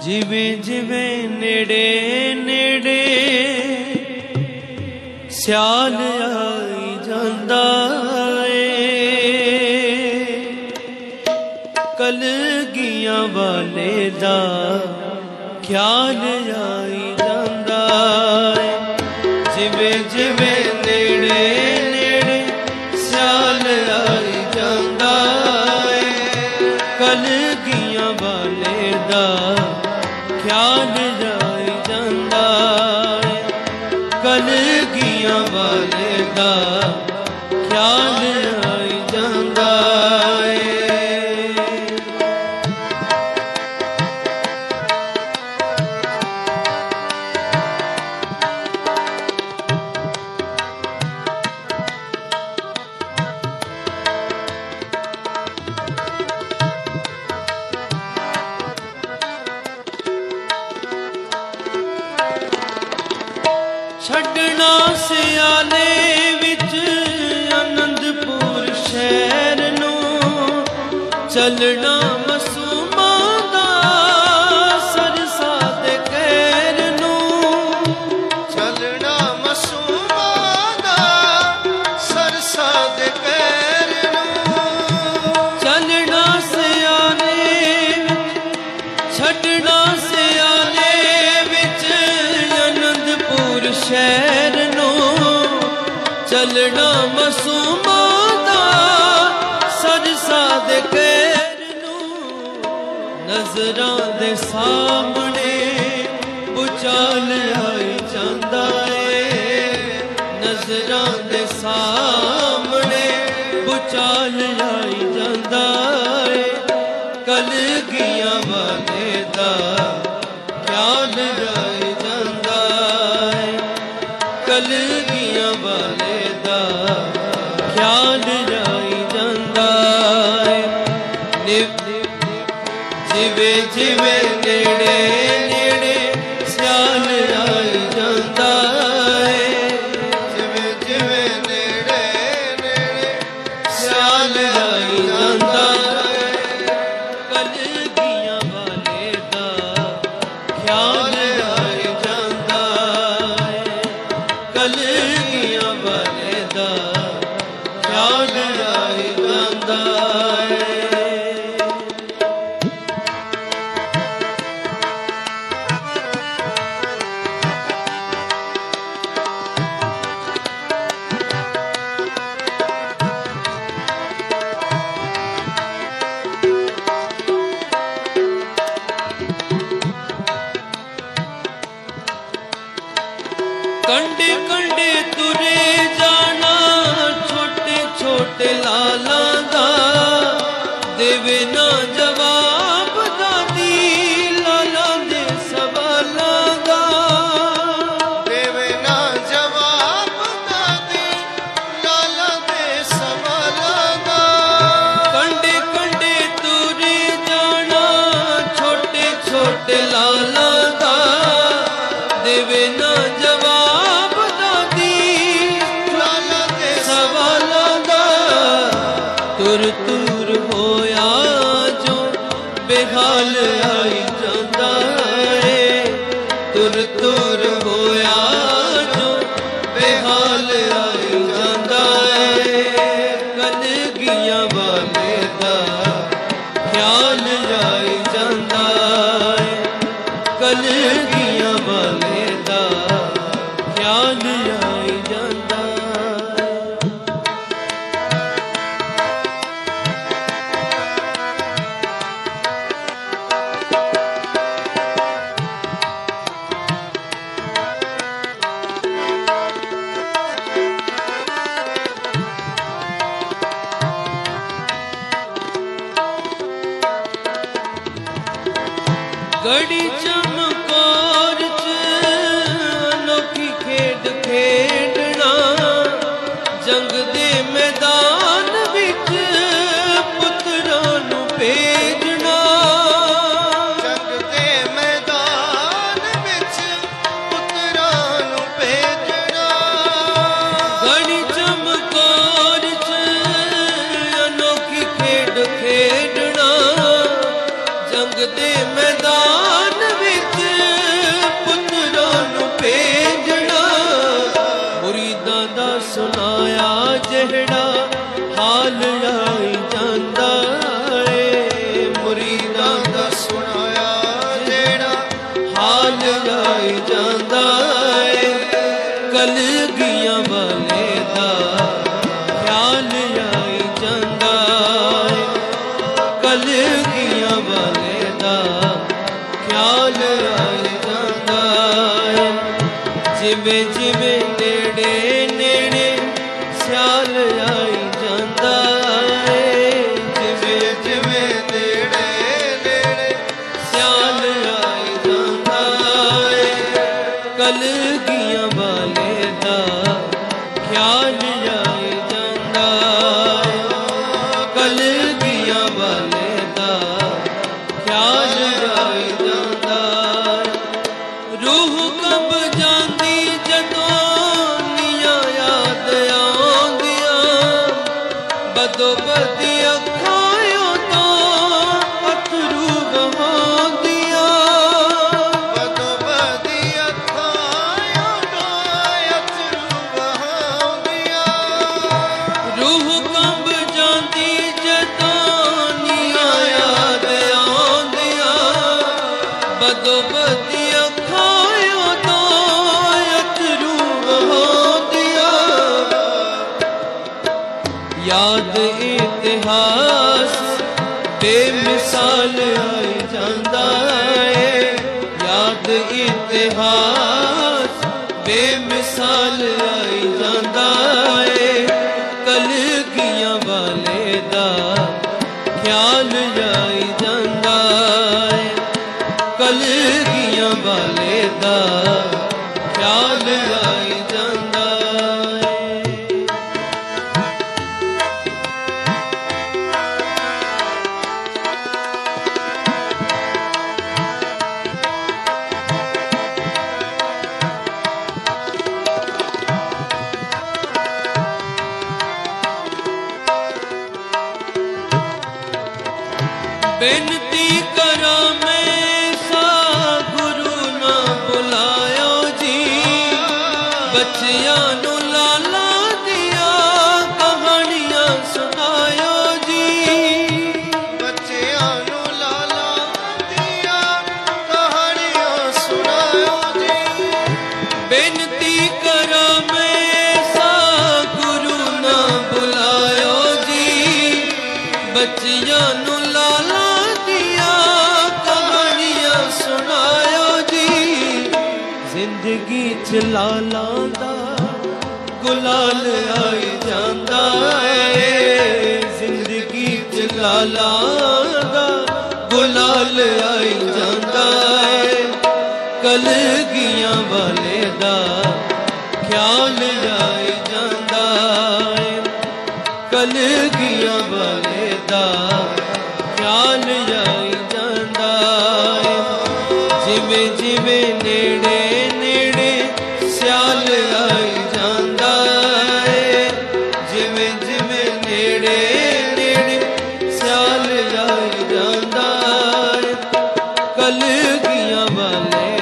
ਜਿਵੇਂ ਜਿਵੇਂ ਨੇੜੇ ਨੇੜੇ ਸਿਆਲ ਆਈ ਜਾਂਦਾ ਏ, ਕਲਗੀਆਂ ਵਾਲੇ ਦਾ ਖਿਆਲ ਆਈ ਜਾਂਦਾ ਏ। ਜਿਵੇਂ ਜਿਵੇਂ ਨੇੜੇ ਨੇੜੇ ਸਿਆਲ ਆਈ ਜਾਂਦਾ ਏ, ਕਲਗੀਆਂ ਵਾਲੇ ਦਾ ਖਿਆਲ ਆਈ ਜਾਂਦਾ ਏ, ਕਲਗੀਆਂ ਵਾਲੇ ਦਾ ਖਿਆਲ ਆਈ ਜਾਂਦਾ ਏ। ਛੱਡਣਾ ਸਿਆਲੇ ਵਿੱਚ ਆਨੰਦਪੁਰ ਸ਼ਹਿਰ ਨੂੰ, ਚੱਲਣਾ ਮਸੂਮਾਂ ਦਾ ਸਰਸਾ ਦੇ ਕਹਿਰ ਨੂੰ, ਚੱਲਣਾ ਮਸੂਮਾਂ ਦਾ ਸਰਸਾ ਦੇ ਕਹਿਰ ਨੂੰ, ਚੱਲਣਾ ਸਿਆਲੇ ਵਿੱਚ, ਛੱਡਣਾ ਸਿਆਲੇ ਵਿੱਚ ਆਨੰਦਪੁਰ ਸ਼ਹਿਰ ਨੂੰ, ਚੱਲਣਾ ਮਸੂਮਾਂ ਦਾ ਸਰਸਾ ਦੇ ਕਹਿਰ ਨੂੰ। ਨਜ਼ਰਾਂ ਦੇ ਸਾਹਮਣੇ ਭੁਚਾਲ ਆਈ ਜਾਂਦਾ ਏ, ਨਜ਼ਰਾਂ ਦੇ ਸਾਹਮਣੇ ਭੁਚਾਲ ਆਈ ਜਾਂਦਾ ਏ, ਕਲਗੀਆਂ ਵਾਲੇ ਦਾ ਖਿਆਲ ਆਈ ਜਾਂਦਾ ਏ, ਕਲਗੀਆਂ ਵਾਲੇ ਦਾ ਖਿਆਲ ਆਈ ਜਾਂਦਾ ਏ। ਜਿਵੇਂ ਜਿਵੇਂ ਨੇੜੇ ਨੇੜੇ ਸਿਆਲ ਆਈ ਜਾਂਦਾ ਏ, ਜਿਵੇਂ ਜਿਵੇਂ ਨੇੜੇ ਨੇੜੇ ਸਿਆਲ ਆਈ ਜਾਂਦਾ ਏ, ਕਲਗੀਆਂ ਵਾਲੇ ਦਾ ਖਿਆਲ ਆਈ ਜਾਂਦਾ ਏ, ਕਲਗੀਆਂ ਵਾਲੇ ਦਾ ਖਿਆਲ ਆਈ ਜਾਂਦਾ ਏ। कंडे कंडे तुरे जाना छोटे छोटे लाला दा, देवे ना जवाब दादी लाला दे सवालां दा, ਦੇਵੇ ਨਾ ਜਵਾਬ ਦਾਦੀ ਲਾਲਾ ਦੇ ਸਵਾਲਾਂ ਦਾ। कंडे कंडे तुरे जाना छोटे छोटे लाला दा, देवे ना जवाब दादी ਲਾਲਾ ਦੇ सवालां दा। तुर तुर होया जो बेहाल आई जांदा ए, तुर तुर होया जो बेहाल आई जांदा ए, कलगीਆਂ वाले दा ख्याल आई जांदा ए, कलगीਆਂ वाले दा ख्याल आई जांदा ए। गड़ी चमकौर च अनोखी खेड खेडना, जंग दे मैदान विच पुत्तरां नूं भेजना, ਜੰਗ ਦੇ ਮੈਦਾਨ ਵਿੱਚ ਪੁੱਤਰਾਂ ਨੂੰ ਭੇਜਣਾ। गड़ी चमकौर च अनोखी खेड खेडना, जंग दे मैदान ख्याल आई जांदा है जिवें जिवें नेड़े नेड़े सियाल आई जांदा है जिवें जिवें नेड़े नेड़े सियाल आई जांदा है कलगियां वाले दा ख्याल आई जांदा है कलगियां वाले दा ख्याल आई जांदा है रूह कब जांदी जदों नियां याद आउंदियां बदो बदी अखां तो अथरू बहाउंदियां बदो बदी अखां तो अथरू बहाउंदियां रूह कंब जांदी जदों नियां याद आउंदियां बदो बदी अखां तो अथरू बहाउंदियां याद इतिहास बेमिसाल आई जांदा है याद इतिहास बेमिसाल आई जांदा है कलगियां वाले दा ख्याल आई जांदा है कलगियां वाले दा ख्याल आई जांदा है बेनती करा मैं सा गुरु ना बुलायो जी बच्चियां नू लाला दिया कहानियां सुनायो जी बच्चियां नू लाला दिया कहानियां सुनायो जी बेनती करा मैं सा गुरु ना बुलायो जी बच्चियां नू लाला दिया कहानियां सुनायो जी जिंदगी च लाला दा गुलाल आई जांदा है जिंदगी च लाला दा गुलाल आई जांदा है कलगियां वाले दा ख्याल आई जांदा है कलगियां वाले दा ख्याल आई जांदा है जिवें जिवें नेड़े नेड़े सियाल आई जांदा है जिवें जिवें नेड़े नेड़े सियाल आई जांदा है कलगियां वाले